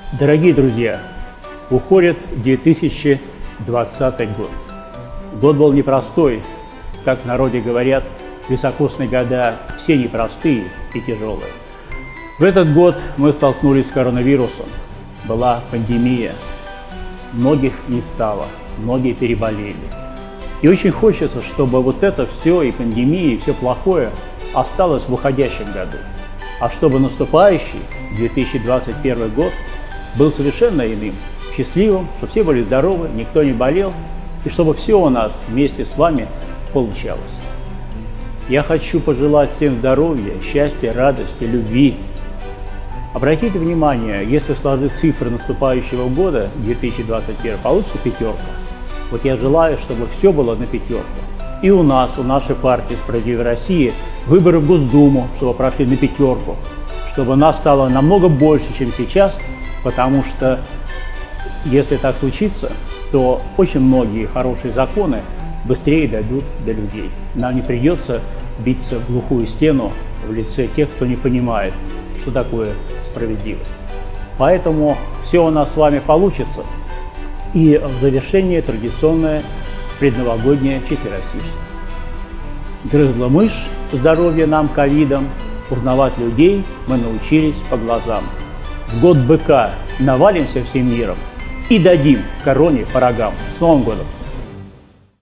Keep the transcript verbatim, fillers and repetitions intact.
Дорогие друзья, уходит две тысячи двадцатый год. Год был непростой, как в народе говорят, високосные года все непростые и тяжелые. В этот год мы столкнулись с коронавирусом, была пандемия, многих не стало, многие переболели. И очень хочется, чтобы вот это все, и пандемия, и все плохое осталось в уходящем году. А чтобы наступающий две тысячи двадцать первый год был совершенно иным, счастливым, чтобы все были здоровы, никто не болел, и чтобы все у нас вместе с вами получалось. Я хочу пожелать всем здоровья, счастья, радости, любви. Обратите внимание, если сложить цифры наступающего года, две тысячи двадцать первого, получится пятерка. Вот я желаю, чтобы все было на пятерку. И у нас, у нашей партии «Справедливая Россия» выборы в Госдуму, чтобы прошли на пятерку, чтобы нас стало намного больше, чем сейчас, потому что если так случится, то очень многие хорошие законы быстрее дойдут до людей. Нам не придется биться в глухую стену в лице тех, кто не понимает, что такое справедливость. Поэтому все у нас с вами получится. И в завершение традиционное предновогоднее четверостишье. Грызла мышь, здоровье нам ковидом, узнавать людей мы научились по глазам. В год быка навалимся всем миром и дадим короне по рогам. С Новым годом!